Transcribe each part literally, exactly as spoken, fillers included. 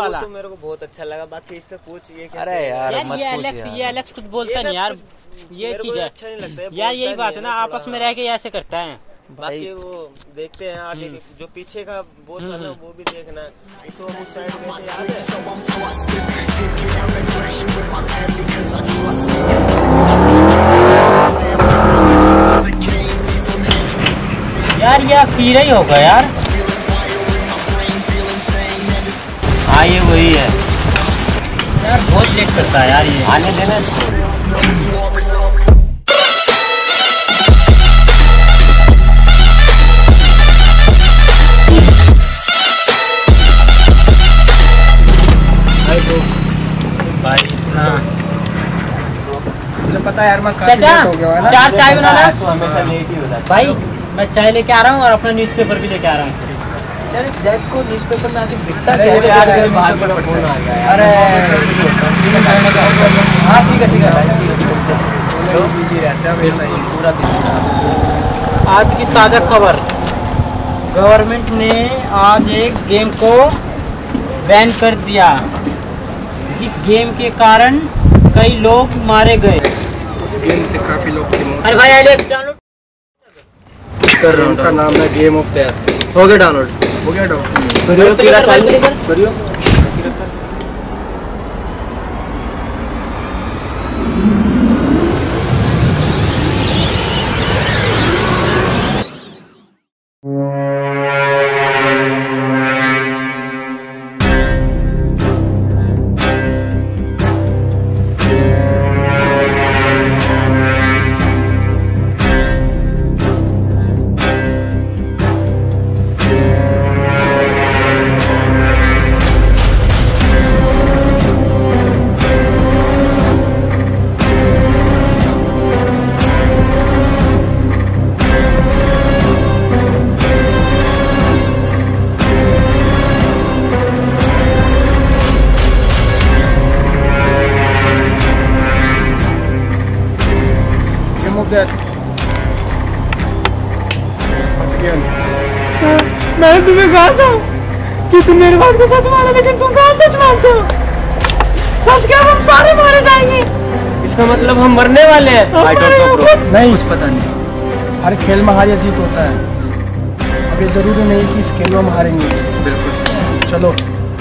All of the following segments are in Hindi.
वाला तो मेरे को बहुत अच्छा लगा। बाकी इससे पूछ ये क्या? अरे यार, यार ये एलेक्स ये एलेक्स कुछ बोलता नहीं यार, ये चीज है अच्छा नहीं लगता है यार। यही बात है ना, आपस में रह के ऐसे करता है। बाकी वो देखते हैं आगे जो पीछे का वो था ना, वो भी देखना है। तो हम उस साइड गए थे, याद है यार? ये अखीर ही होगा यार। हाँ ये वही है यार, बहुत लेट करता है यार ये। आने देना इसको। भाई इतना मुझे पता है यार, मैं चाचा हो गया है ना। चार चाय बनाना। तो हमेशा लेट ही होता है भाई मैं चाय लेके आ रहा हूँ और अपना न्यूज़पेपर भी लेके आ रहा हूँ। यार जैक को न्यूज़पेपर में आके दिखता अरे क्या है? यार, यार बाहर बाहर पर फोन आ गया यार। अरे हाँ ठीक है ठीक है बिजी रहता है वैसा ही पूरा दिन। आज की ताज़ा खबर, गवर्नमेंट ने आज एक गेम को बैन कर दिया, जिस गेम के कारण कई लोग मारे गए। इस गेम से काफी लोग की मौत। अरे भाई एलेक्स डाउनलोड कर रहा हूँ। का नाम है गेम ऑफ डेथ। हो गया डाउनलोड? हो गया डाउनलोड। करियो तेरा चालू करियो। मैंने तुम्हें कहा था कि तुम मेरे बात को सच मानो, लेकिन तुम कहाँ सच मानते हो? सच क्या, हम सारे मारे जाएंगे। इसका मतलब हम मरने वाले हैं। I don't know bro। नहीं कुछ पता नहीं, हर खेल में हार या जीत होता है। अब ये जरूरी नहीं कि इस खेल में हम हारेंगे। बिल्कुल चलो।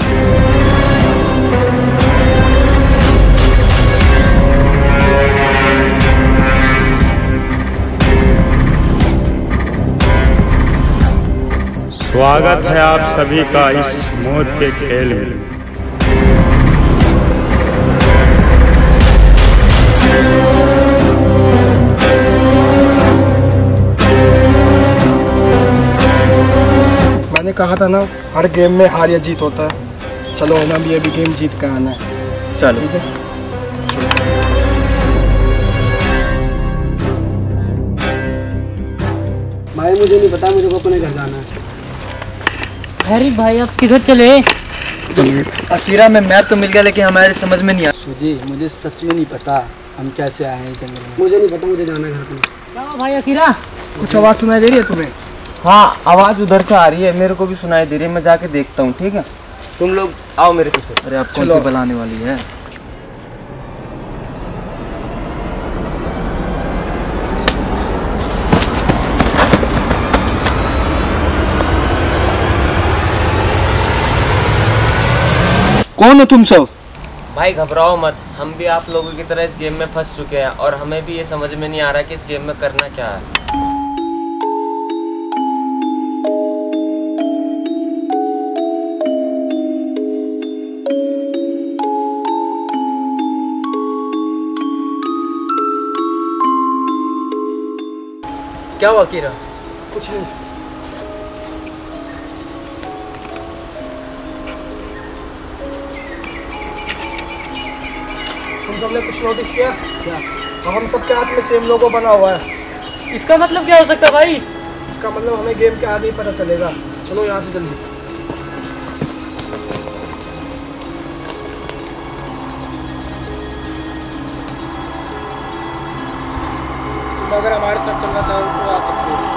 स्वागत है आप सभी का इस मौत के खेल में। मैंने कहा था ना, हर गेम में हार या जीत होता है। चलो हमें भी अभी गेम जीत कर आना है। चलो ठीक है। भाई मुझे नहीं पता, मुझे को अपने घर जाना है। अरे भाई आप किधर चले? अखीरा में मैप तो मिल गया, लेकिन हमारे समझ में नहीं आया। जी मुझे सच में नहीं पता हम कैसे आए हैं जंगल में। मुझे नहीं पता, मुझे जाना है घर पे। क्या भाई अखीरा? कुछ आवाज़ सुनाई दे रही है तुम्हें? हाँ आवाज उधर से आ रही है, मेरे को भी सुनाई दे रही है। मैं जाके देखता हूँ, ठीक है? तुम लोग आओ मेरे पीछे। अरे आप कौन सी बुलाने वाली है? कौन हो तुम सब? भाई घबराओ मत, हम भी आप लोगों की तरह इस गेम में फंस चुके हैं और हमें भी ये समझ में नहीं आ रहा कि इस गेम में करना क्या है। क्या हुआ कीरा? कुछ नहीं। तुम सबने कुछ नोटिस किया क्या? अब हम सबके हाथ में सेम लोगो बना हुआ है। इसका मतलब क्या हो सकता है भाई? इसका मतलब हमें गेम के आगे ही पता चलेगा। चलो यहाँ से जल्दी। तुम अगर हमारे साथ चलना चाहो तो आ सकते हो।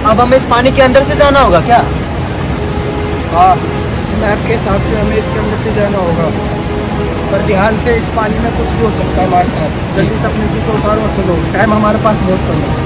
अब हमें इस पानी के अंदर से जाना होगा क्या? हाँ, इस मैप के हिसाब से हमें इसके अंदर से जाना होगा, पर ध्यान से, इस पानी में कुछ भी हो सकता है हमारे साथ। जल्दी से अपनी चीज़ को उतारो और चलो, टाइम हमारे पास बहुत कम है।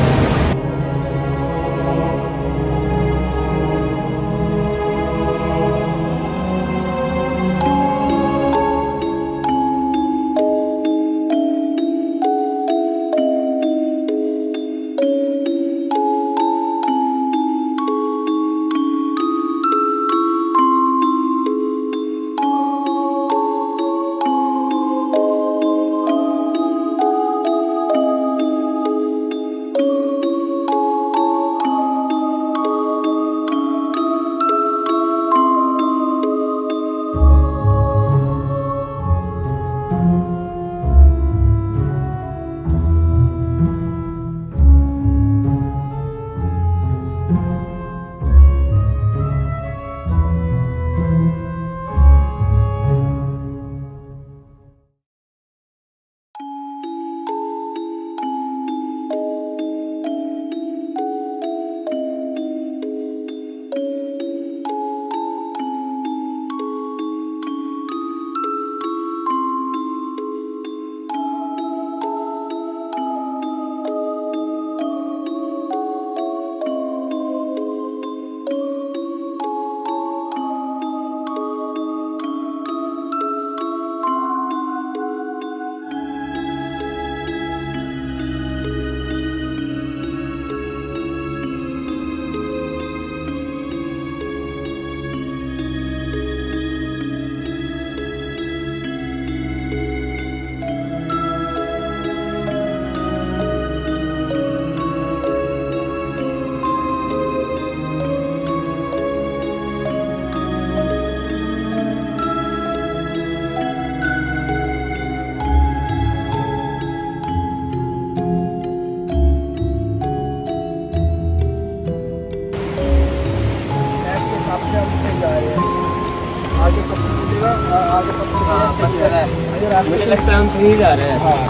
मुझे लगता है हम सही जा रहे हैं। हाँ।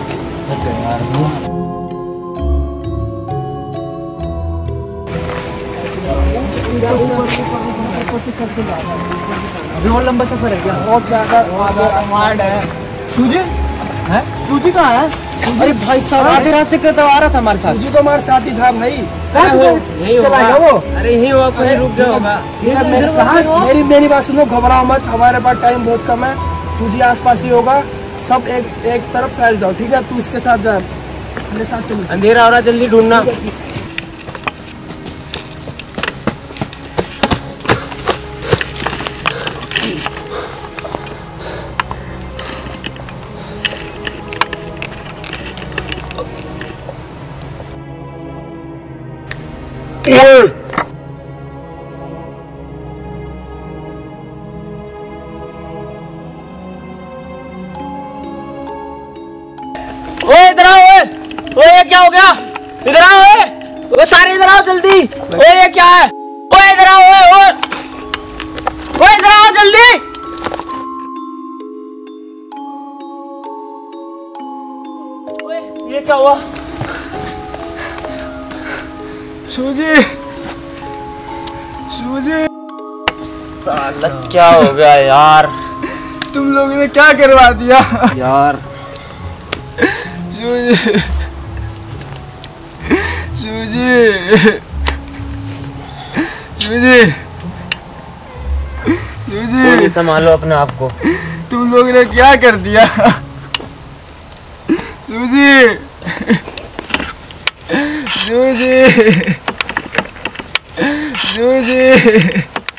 अभी और लंबा सफर है क्या? बहुत ज्यादा हार्ड है। सूजी है? सूजी कहाँ है? अरे भाई साहब आधे रास्ते के तो आ रहा था हमारे साथ। सूजी तो हमारे साथ ही था भाई। चलाएगा वो? अरे यही हुआ, कोई रुक जाओगा। मेरी मेरी बात सुनो, घबराओ मत, हमारे पास टाइम बहुत कम है। सूजी आसपास ही होगा, सब एक एक तरफ फैल जाओ, ठीक है? तू इसके साथ जा, मेरे साथ चलो। अंधेरा हो रहा, जल्दी ढूंढना। ओए इधर आओ, ओए ओए ये क्या हो गया? इधर आओ, ओए ओए सारे इधर आओ जल्दी। ओए ये क्या है? ओए इधर आओ, ओए ओए ओए इधर आओ जल्दी। ओए ये क्या हुआ? सूजी सूजी साला क्या हो गया यार? तुम लोगों ने क्या करवा दिया यार? सूजी सूजी सूजी सूजी संभालो अपने आप को। तुम लोगों ने क्या कर दिया? सूजी सूजी सूजी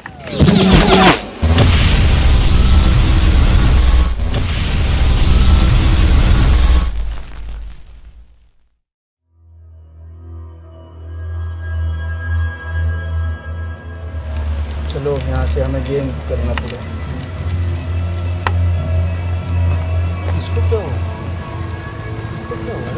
चलो यहाँ से हमें गेम करना पड़ेगा। इसको क्या हो? इसको क्या हो?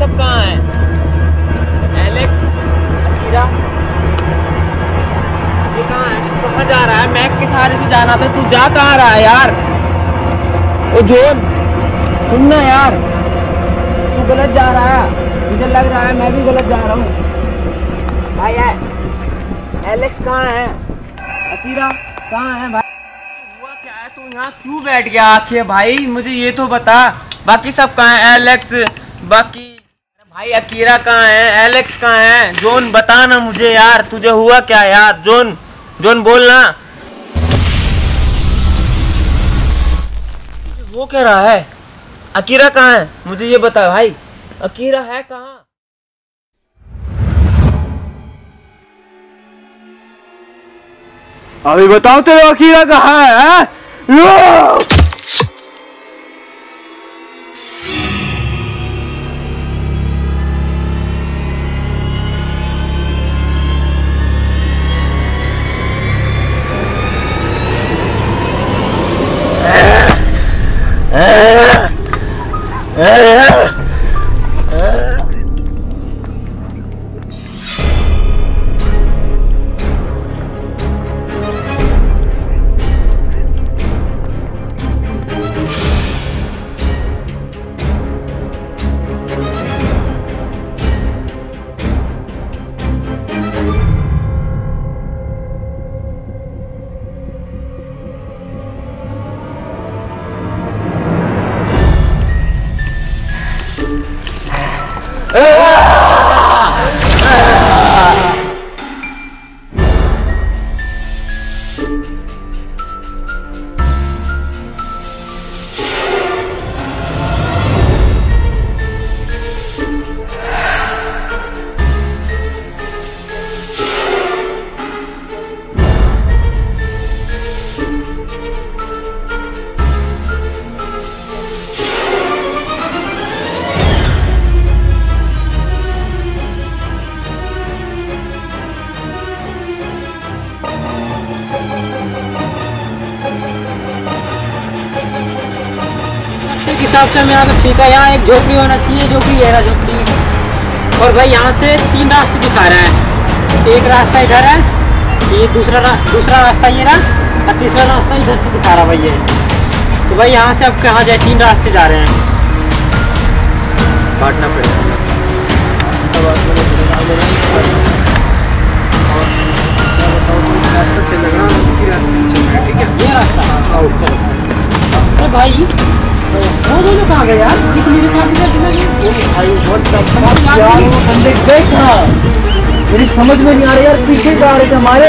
सब कहाँ हैं? एलेक्स, अकीरा, ये कहाँ है? तू कहाँ जा रहा है? मैक के सहारे से जाना था, तू जा कहाँ रहा है यार? ओ जोन, सुनना यार, तू गलत जा रहा है, मुझे लग रहा है मैं भी गलत जा रहा हूँ। भाई है, एलेक्स कहाँ है? अकीरा कहाँ है भाई? हुआ क्या है? तू यहाँ क्यों बैठ गया आके भाई? मुझे ये तो बता। बाकी सब कहाँ है? एलेक्स, बाकी भाई अकीरा कहाँ है? एलेक्स कहाँ है? जोन बता ना मुझे यार, तुझे हुआ क्या यार? जोन, जोन बोलना। वो कह रहा है अकीरा कहाँ है? मुझे ये बता भाई, अकीरा है कहाँ? अभी बताओ तेरे अकीरा कहाँ है? हिसाब से मैं तो ठीक है। यहाँ एक झोपड़ी होना चाहिए, झोपड़ी है झोपड़ी। और भाई यहाँ से तीन रास्ते दिखा रहे हैं, एक रास्ता इधर है, ये दूसरा रा, दूसरा रास्ता ये रहा, और तीसरा रास्ता इधर से दिखा रहा भाई ये। तो भाई यहाँ से अब कहाँ जाए? तीन रास्ते जा रहे हैं, बांटना पड़ेगा। इस रास्ते से लग रहा है, इसी रास्ते से चल रहा है, ठीक है? ये रास्ता आओ चलो। अरे भाई वो दोनों कहाँ गए यार? मेरे पास मेरी समझ में नहीं आ रहा यार, पीछे जा रहे थे हमारे।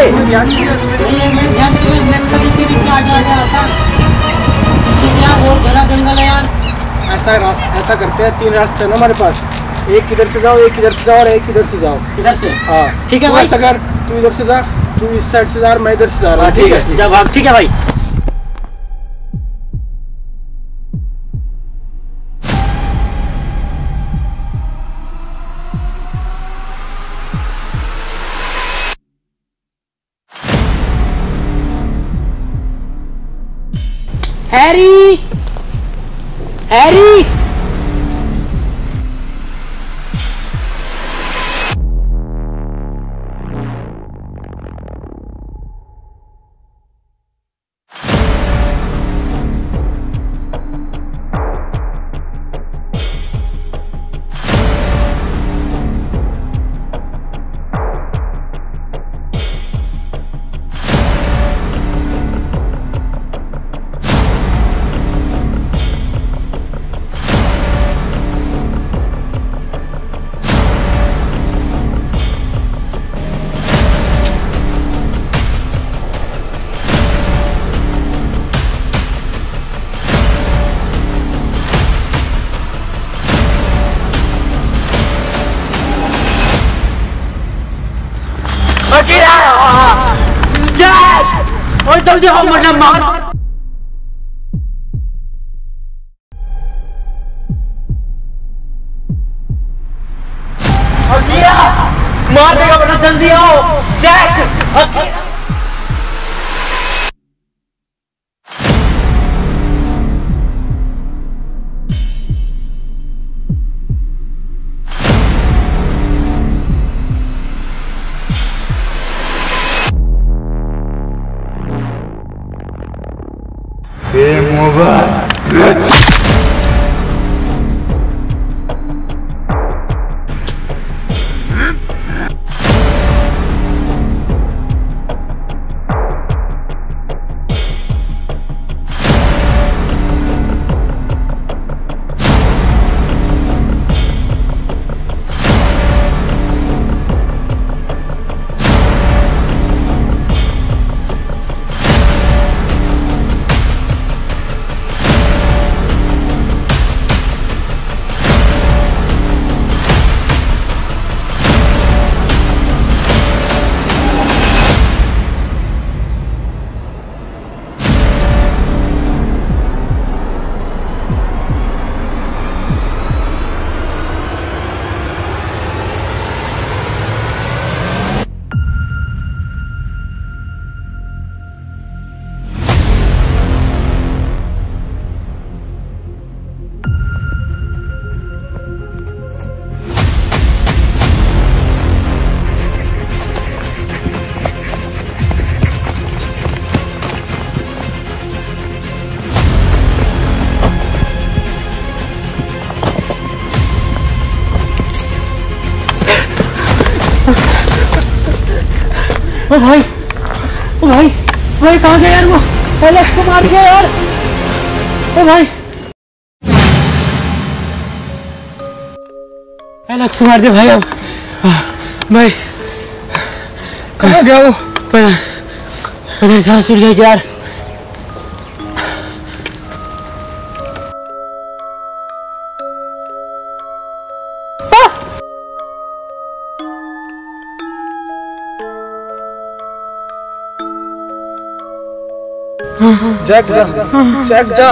और घना जंगल है यार। ऐसा रास्ता ऐसा करते हैं, तीन रास्ते हैं ना हमारे पास, एक इधर से जाओ, एक इधर से जाओ और एक इधर से जाओ। इधर से? हाँ ठीक है भाई। अगर तू इधर से जा, तू इस साइड से जा, मैं इधर से जा रहा हूँ, ठीक है? जब आप ठीक है भाई। हैरी, हैरी, और जल्दी आओ मतलब मार। मार देगा बेटा, जल्दी आओ जैक। Game over. ओ भाई, ओ भाई, भाई कहाँ गया यार वो? एलेक्स को मार दिया यार। ओ भाई, एलेक्स को मार दिया भाई। अब भाई कहाँ गया वो? पता पता सांस छूट गई यार। जग जा, जग जा।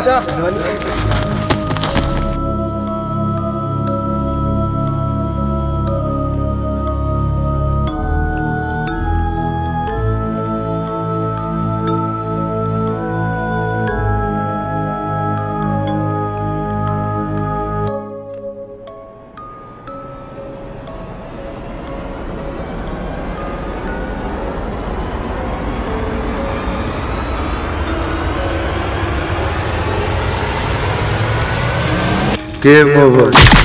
Game over.